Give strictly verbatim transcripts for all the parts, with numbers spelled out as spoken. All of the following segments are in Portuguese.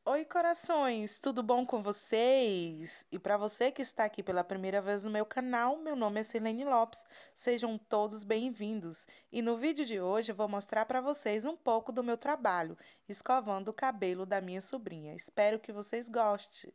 Oi, corações, tudo bom com vocês? E para você que está aqui pela primeira vez no meu canal, meu nome é Silene Lopes. Sejam todos bem-vindos. E no vídeo de hoje eu vou mostrar para vocês um pouco do meu trabalho, escovando o cabelo da minha sobrinha. Espero que vocês gostem.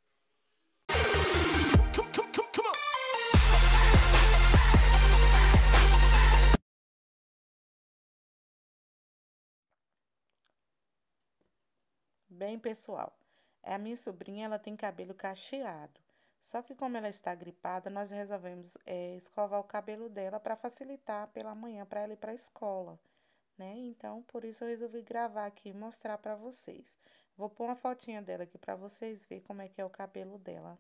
Bem, pessoal, a minha sobrinha ela tem cabelo cacheado. Só que como ela está gripada, nós resolvemos é, escovar o cabelo dela para facilitar pela manhã para ela ir para a escola, né? Então, por isso eu resolvi gravar aqui e mostrar para vocês. Vou pôr uma fotinha dela aqui para vocês verem como é que é o cabelo dela.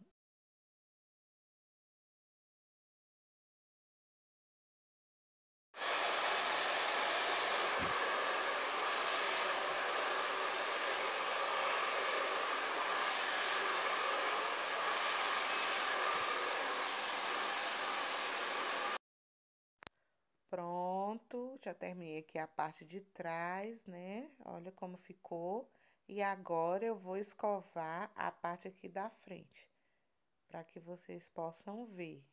Pronto, já terminei aqui a parte de trás, né? Olha como ficou. E agora eu vou escovar a parte aqui da frente, para que vocês possam ver.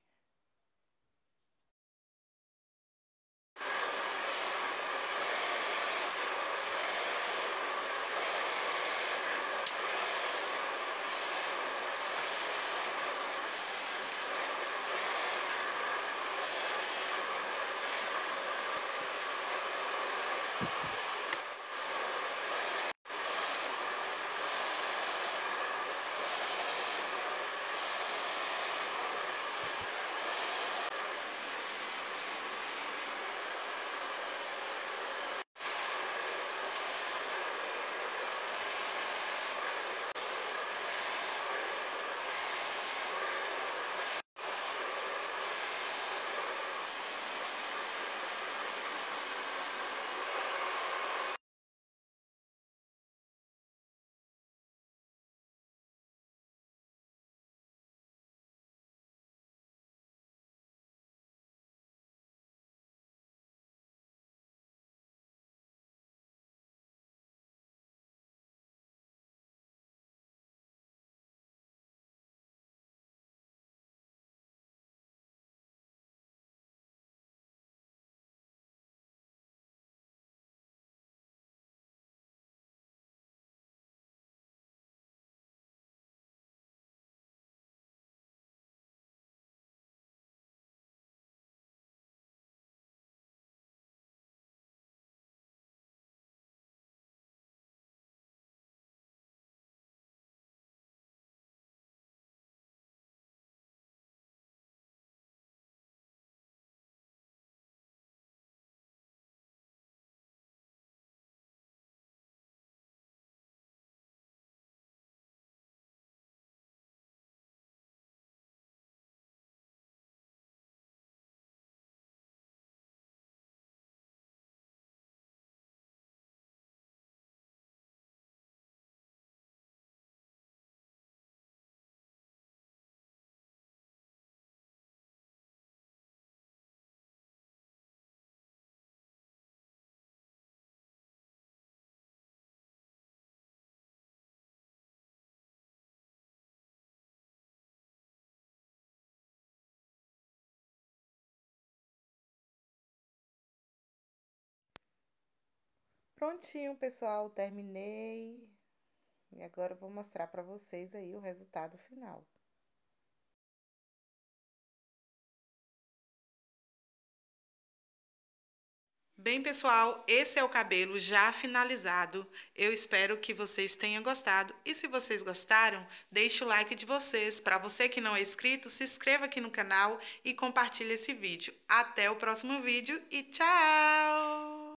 Prontinho, pessoal, terminei. E agora eu vou mostrar para vocês aí o resultado final. Bem, pessoal, esse é o cabelo já finalizado. Eu espero que vocês tenham gostado. E se vocês gostaram, deixe o like de vocês. Para você que não é inscrito, se inscreva aqui no canal e compartilhe esse vídeo. Até o próximo vídeo e tchau!